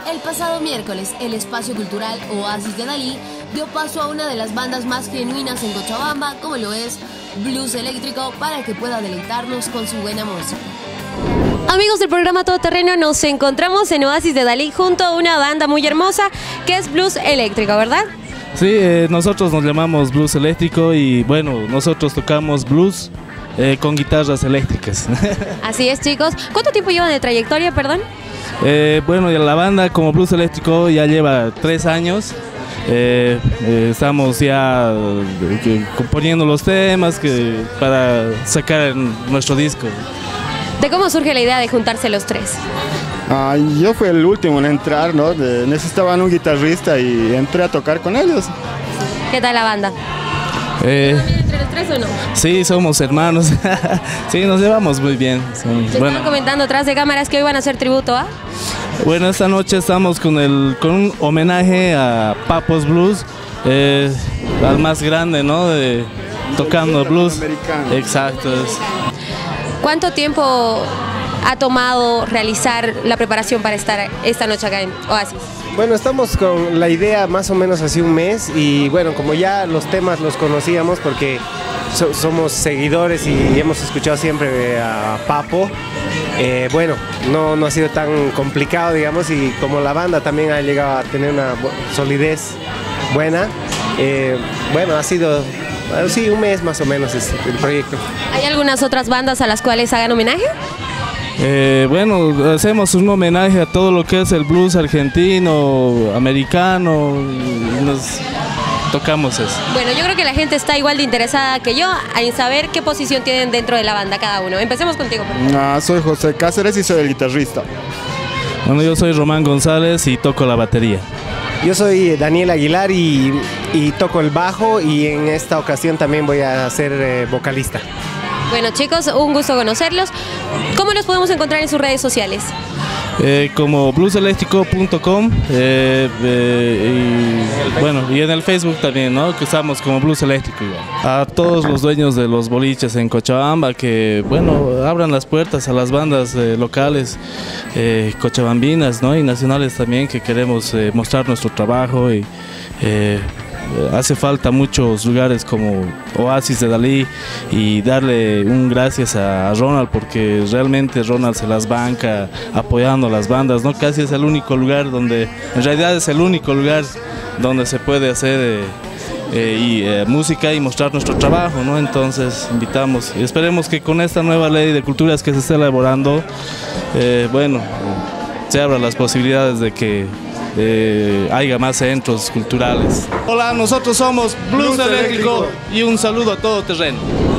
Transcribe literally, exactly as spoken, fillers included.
El pasado miércoles, el espacio cultural Oasis de Dalí dio paso a una de las bandas más genuinas en Cochabamba, como lo es Blues Eléctrico, para que pueda deleitarnos con su buena música. Amigos del programa Todoterreno, nos encontramos en Oasis de Dalí junto a una banda muy hermosa que es Blues Eléctrico, ¿verdad? Sí, eh, nosotros nos llamamos Blues Eléctrico y bueno, nosotros tocamos blues eh, con guitarras eléctricas. Así es, chicos. ¿Cuánto tiempo llevan de trayectoria, perdón? Eh, bueno, la banda como Blues Eléctrico ya lleva tres años. Eh, eh, estamos ya eh, componiendo los temas que, para sacar nuestro disco. ¿De cómo surge la idea de juntarse los tres? Ah, yo fui el último en entrar, ¿no? De, necesitaban un guitarrista y entré a tocar con ellos. ¿Qué tal la banda? Eh, ¿También entre los tres o no? Sí, somos hermanos. Sí, nos llevamos muy bien. Sí, ¿Se bueno. estaban comentando atrás de cámaras que hoy van a hacer tributo a? Bueno, esta noche estamos con, el, con un homenaje a Papos Blues, eh, al más grande, ¿no? De, tocando blues. Exacto. ¿Cuánto tiempo ha tomado realizar la preparación para estar esta noche acá en Oasis? Bueno, estamos con la idea más o menos hace un mes y bueno, como ya los temas los conocíamos porque so, somos seguidores y hemos escuchado siempre a Papo, eh, bueno, no, no ha sido tan complicado, digamos, y como la banda también ha llegado a tener una solidez buena, eh, bueno, ha sido... sí, un mes más o menos es el proyecto. ¿Hay algunas otras bandas a las cuales hagan homenaje? Eh, bueno, hacemos un homenaje a todo lo que es el blues argentino, americano, y nos tocamos eso. Bueno, yo creo que la gente está igual de interesada que yo en saber qué posición tienen dentro de la banda cada uno. Empecemos contigo. Ah, soy José Cáceres y soy el guitarrista. Bueno, yo soy Román González y toco la batería. Yo soy Daniel Aguilar y, y toco el bajo y en esta ocasión también voy a ser eh, vocalista. Bueno, chicos, un gusto conocerlos. ¿Cómo los podemos encontrar en sus redes sociales? Eh, como blues eléctrico punto com eh, eh, y bueno, y en el Facebook también, ¿no? Que estamos como Blues Eléctrico igual. A todos los dueños de los boliches en Cochabamba que, bueno, abran las puertas a las bandas eh, locales eh, cochabambinas, ¿no? Y nacionales también, que queremos eh, mostrar nuestro trabajo y eh, hace falta muchos lugares como Oasis de Dalí y darle un gracias a Ronald porque realmente Ronald se las banca apoyando a las bandas, ¿no? Casi es el único lugar donde, en realidad es el único lugar donde se puede hacer eh, eh, y, eh, música y mostrar nuestro trabajo, ¿no? Entonces invitamos y esperemos que con esta nueva ley de culturas que se está elaborando, eh, bueno, se abran las posibilidades de que Eh, haya más centros culturales. Hola, nosotros somos Blues Eléctrico y un saludo a todo terreno.